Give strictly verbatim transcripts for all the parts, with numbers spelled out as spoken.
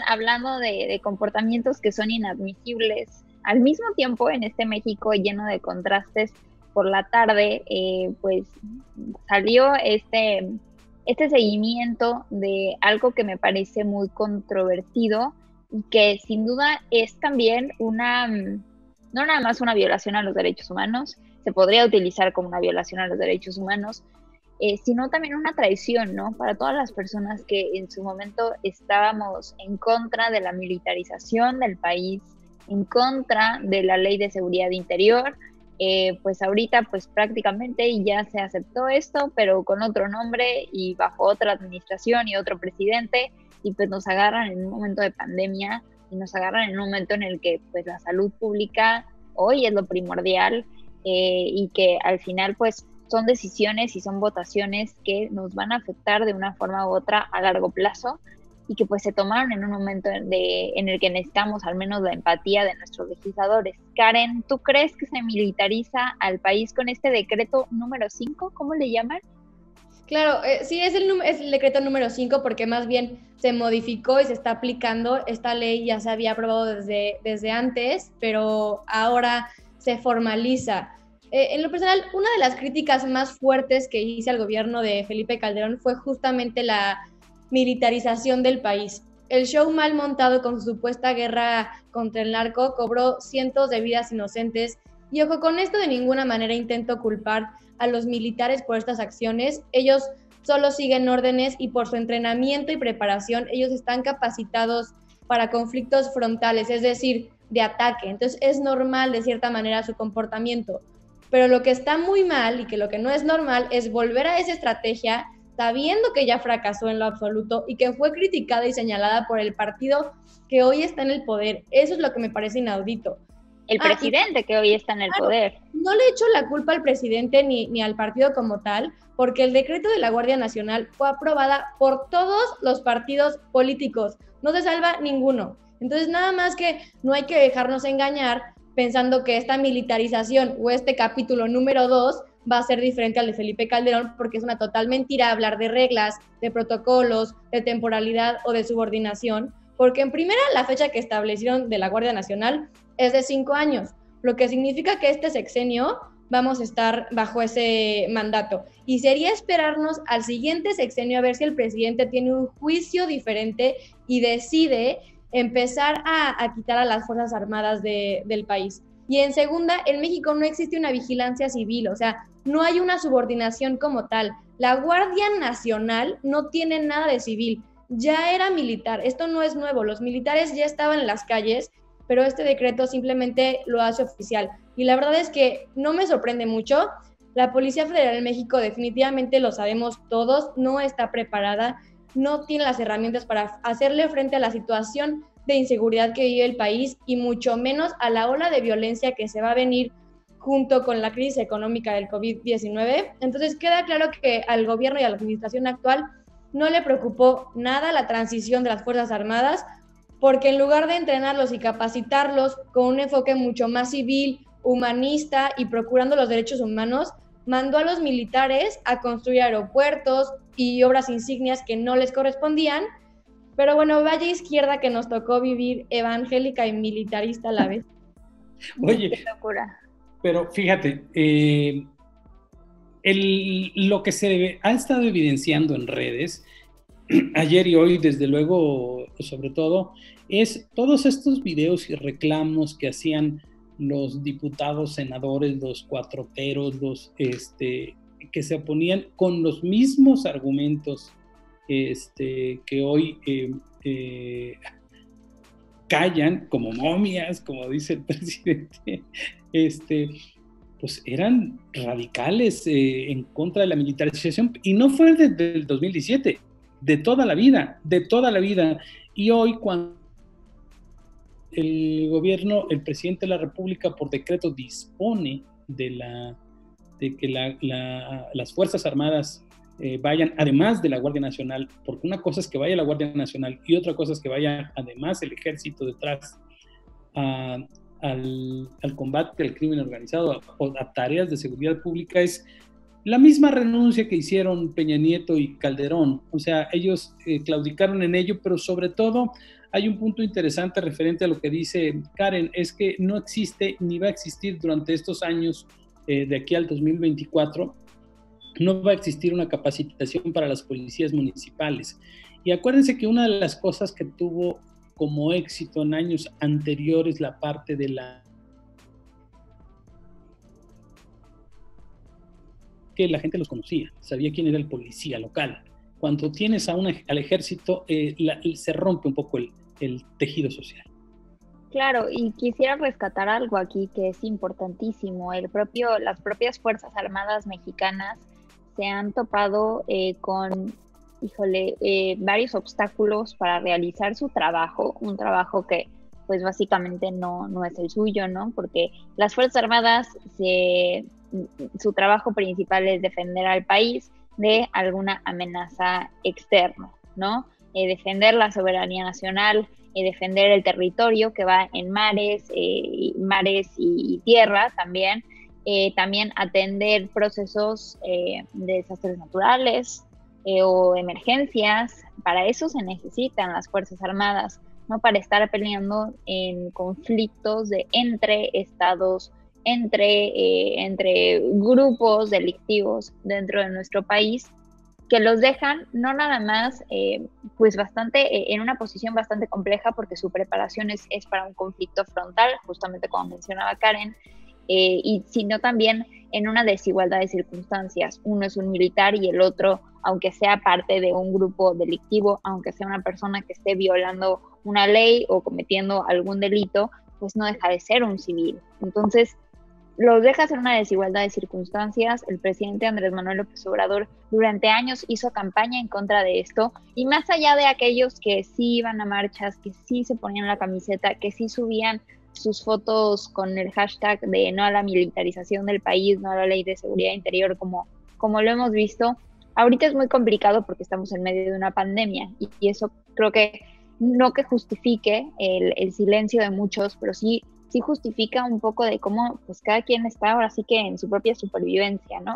hablando de, de comportamientos que son inadmisibles. Al mismo tiempo, en este México lleno de contrastes, por la tarde, eh, pues salió este, este seguimiento de algo que me parece muy controvertido y que sin duda es también una, no nada más una violación a los derechos humanos, se podría utilizar como una violación a los derechos humanos, eh, sino también una traición, ¿no? Para todas las personas que en su momento estábamos en contra de la militarización del país, en contra de la Ley de Seguridad Interior, eh, pues ahorita pues prácticamente ya se aceptó esto, pero con otro nombre y bajo otra administración y otro presidente, y pues nos agarran en un momento de pandemia y nos agarran en un momento en el que pues la salud pública hoy es lo primordial, eh, y que al final pues son decisiones y son votaciones que nos van a afectar de una forma u otra a largo plazo y que pues se tomaron en un momento de, en el que necesitamos al menos la empatía de nuestros legisladores. Karen, ¿tú crees que se militariza al país con este decreto número cinco? ¿Cómo le llaman? Claro, eh, sí, es el, es el decreto número cinco porque más bien se modificó y se está aplicando. Esta ley ya se había aprobado desde, desde antes, pero ahora se formaliza. Eh, en lo personal, una de las críticas más fuertes que hice al gobierno de Felipe Calderón fue justamente la militarización del país. El show mal montado con su supuesta guerra contra el narco cobró cientos de vidas inocentes. Y ojo, con esto de ninguna manera intento culpar a los militares por estas acciones. Ellos solo siguen órdenes y por su entrenamiento y preparación, ellos están capacitados para conflictos frontales, es decir, de ataque. Entonces es normal de cierta manera su comportamiento. Pero lo que está muy mal y que lo que no es normal es volver a esa estrategia sabiendo que ya fracasó en lo absoluto y que fue criticada y señalada por el partido que hoy está en el poder. Eso es lo que me parece inaudito. El ah, presidente y, que hoy está en el claro, poder. No le echo la culpa al presidente ni, ni al partido como tal, porque el decreto de la Guardia Nacional fue aprobada por todos los partidos políticos. No se salva ninguno. Entonces, nada más que no hay que dejarnos engañar pensando que esta militarización o este capítulo número dos va a ser diferente al de Felipe Calderón, porque es una total mentira hablar de reglas, de protocolos, de temporalidad o de subordinación, porque en primera la fecha que establecieron de la Guardia Nacional es de cinco años, lo que significa que este sexenio vamos a estar bajo ese mandato. Y sería esperarnos al siguiente sexenio a ver si el presidente tiene un juicio diferente y decide empezar a, a quitar a las Fuerzas Armadas de, del país. Y en segunda, en México no existe una vigilancia civil, o sea, no hay una subordinación como tal. La Guardia Nacional no tiene nada de civil, ya era militar, esto no es nuevo, los militares ya estaban en las calles, pero este decreto simplemente lo hace oficial. Y la verdad es que no me sorprende mucho. La Policía Federal de México definitivamente, lo sabemos todos, no está preparada, no tiene las herramientas para hacerle frente a la situación de inseguridad que vive el país y mucho menos a la ola de violencia que se va a venir junto con la crisis económica del COVID diecinueve. Entonces queda claro que al gobierno y a la administración actual no le preocupó nada la transición de las Fuerzas Armadas, porque en lugar de entrenarlos y capacitarlos con un enfoque mucho más civil, humanista y procurando los derechos humanos, mandó a los militares a construir aeropuertos y obras insignias que no les correspondían. Pero bueno, vaya izquierda que nos tocó vivir, evangélica y militarista a la vez. Oye, qué locura. Pero fíjate, eh, el, lo que se ha estado evidenciando en redes, ayer y hoy, desde luego, sobre todo, es todos estos videos y reclamos que hacían los diputados, senadores, los cuatroteros, los este, que se oponían con los mismos argumentos este, que hoy eh, eh, callan como momias, como dice el presidente, este, pues eran radicales eh, en contra de la militarización, y no fue desde el dos mil diecisiete, de toda la vida, de toda la vida. Y hoy, cuando el gobierno, el presidente de la República por decreto dispone de, la, de que la, la, las Fuerzas Armadas eh, vayan, además de la Guardia Nacional, porque una cosa es que vaya la Guardia Nacional y otra cosa es que vaya además el ejército detrás a, al, al combate al crimen organizado o a tareas de seguridad pública, es la misma renuncia que hicieron Peña Nieto y Calderón. O sea, ellos eh, claudicaron en ello, pero sobre todo hay un punto interesante referente a lo que dice Karen, es que no existe ni va a existir durante estos años, eh, de aquí al dos mil veinticuatro, no va a existir una capacitación para las policías municipales. Y acuérdense que una de las cosas que tuvo como éxito en años anteriores la parte de la que la gente los conocía, sabía quién era el policía local. Cuando tienes a una, al ejército, eh, la, se rompe un poco el, el tejido social. Claro, y quisiera rescatar algo aquí que es importantísimo. El propio, las propias Fuerzas Armadas mexicanas se han topado eh, con, híjole, eh, varios obstáculos para realizar su trabajo, un trabajo que pues básicamente no, no es el suyo, ¿no? Porque las Fuerzas Armadas, se, su trabajo principal es defender al país de alguna amenaza externa, ¿no? Eh, defender la soberanía nacional, eh, defender el territorio que va en mares, eh, mares y, y tierra también, eh, también atender procesos eh, de desastres naturales eh, o emergencias. Para eso se necesitan las Fuerzas Armadas, no para estar peleando en conflictos de entre estados, entre, eh, entre grupos delictivos dentro de nuestro país, que los dejan no nada más eh, pues bastante eh, en una posición bastante compleja, porque su preparación es, es para un conflicto frontal, justamente como mencionaba Karen, eh, y sino también en una desigualdad de circunstancias. Uno es un militar y el otro, aunque sea parte de un grupo delictivo, aunque sea una persona que esté violando una ley o cometiendo algún delito, pues no deja de ser un civil. Entonces, los dejas en una desigualdad de circunstancias. El presidente Andrés Manuel López Obrador durante años hizo campaña en contra de esto, y más allá de aquellos que sí iban a marchas, que sí se ponían la camiseta, que sí subían sus fotos con el hashtag de no a la militarización del país, no a la ley de seguridad interior, como, como lo hemos visto, ahorita es muy complicado porque estamos en medio de una pandemia, y, y eso creo que no que justifique el, el silencio de muchos, pero sí sí justifica un poco de cómo pues cada quien está ahora sí que en su propia supervivencia, ¿no?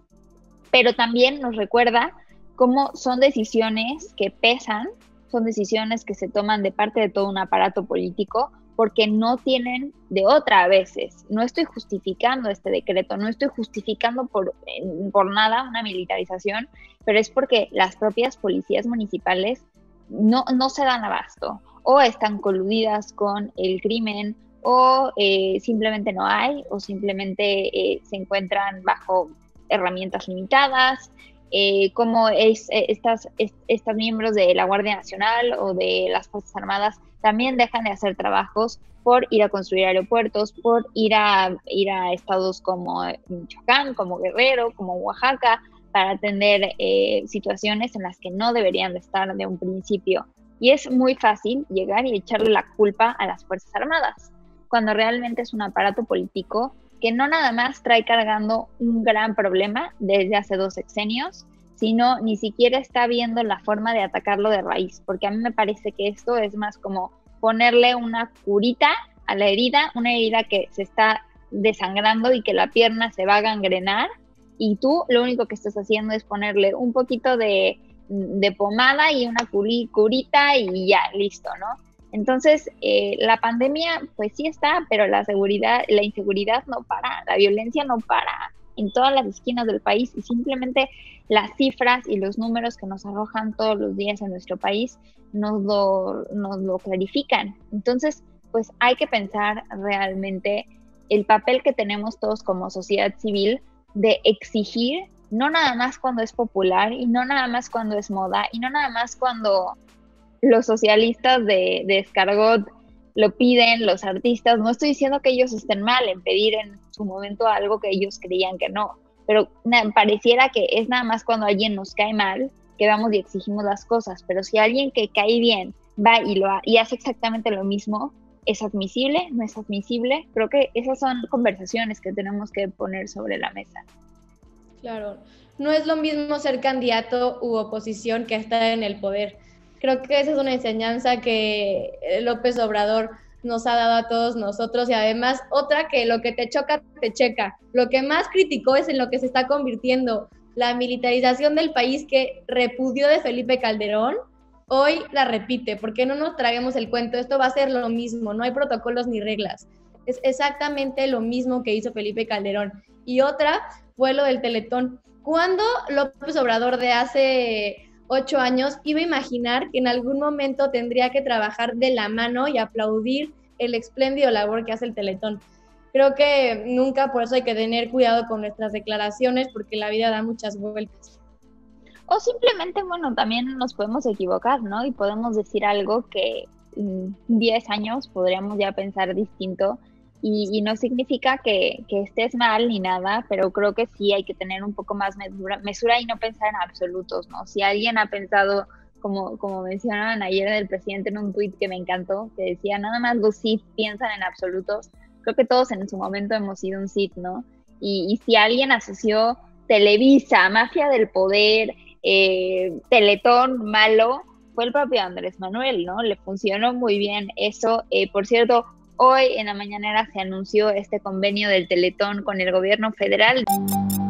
Pero también nos recuerda cómo son decisiones que pesan, son decisiones que se toman de parte de todo un aparato político, porque no tienen de otra a veces. No estoy justificando este decreto, no estoy justificando por, por nada una militarización, pero es porque las propias policías municipales no, no se dan abasto, o están coludidas con el crimen, o eh, simplemente no hay, o simplemente eh, se encuentran bajo herramientas limitadas, eh, como es, eh, estas, es, estas miembros de la Guardia Nacional o de las Fuerzas Armadas también dejan de hacer trabajos por ir a construir aeropuertos, por ir a, ir a estados como Michoacán, como Guerrero, como Oaxaca, para atender eh, situaciones en las que no deberían de estar de un principio. Y es muy fácil llegar y echarle la culpa a las Fuerzas Armadas, cuando realmente es un aparato político que no nada más trae cargando un gran problema desde hace dos sexenios, sino ni siquiera está viendo la forma de atacarlo de raíz, porque a mí me parece que esto es más como ponerle una curita a la herida, una herida que se está desangrando y que la pierna se va a gangrenar, y tú lo único que estás haciendo es ponerle un poquito de, de pomada y una curita y ya, listo, ¿no? Entonces, eh, la pandemia, pues sí está, pero la seguridad, la inseguridad no para, la violencia no para en todas las esquinas del país, y simplemente las cifras y los números que nos arrojan todos los días en nuestro país nos lo, nos lo clarifican. Entonces, pues hay que pensar realmente el papel que tenemos todos como sociedad civil de exigir, no nada más cuando es popular, y no nada más cuando es moda, y no nada más cuando los socialistas de, de escargot lo piden, los artistas. No estoy diciendo que ellos estén mal en pedir en su momento algo que ellos creían que no, pero na, pareciera que es nada más cuando alguien nos cae mal que vamos y exigimos las cosas. Pero si alguien que cae bien va y, lo, y hace exactamente lo mismo, ¿es admisible? ¿No es admisible? Creo que esas son conversaciones que tenemos que poner sobre la mesa. Claro, no es lo mismo ser candidato u oposición que estar en el poder. Creo que esa es una enseñanza que López Obrador nos ha dado a todos nosotros, y además otra, que lo que te choca, te checa. Lo que más criticó es en lo que se está convirtiendo la militarización del país, que repudió de Felipe Calderón, hoy la repite. ¿Por qué no nos traguemos el cuento? Esto va a ser lo mismo, no hay protocolos ni reglas. Es exactamente lo mismo que hizo Felipe Calderón. Y otra fue lo del Teletón. ¿Cuándo López Obrador de hace ocho años iba a imaginar que en algún momento tendría que trabajar de la mano y aplaudir el espléndido labor que hace el Teletón? Creo que nunca, por eso hay que tener cuidado con nuestras declaraciones, porque la vida da muchas vueltas. O simplemente, bueno, también nos podemos equivocar, ¿no? Y podemos decir algo que en diez años podríamos ya pensar distinto. Y, y no significa que, que estés mal ni nada, pero creo que sí hay que tener un poco más mesura, mesura y no pensar en absolutos, ¿no? Si alguien ha pensado, como, como mencionaban ayer del presidente en un tuit que me encantó, que decía, nada más los Sith piensan en absolutos, creo que todos en su momento hemos sido un Sith, ¿no? Y, y si alguien asoció Televisa, Mafia del Poder, eh, Teletón malo, fue el propio Andrés Manuel, ¿no? Le funcionó muy bien eso. Eh, por cierto, hoy en la mañanera se anunció este convenio del Teletón con el gobierno federal.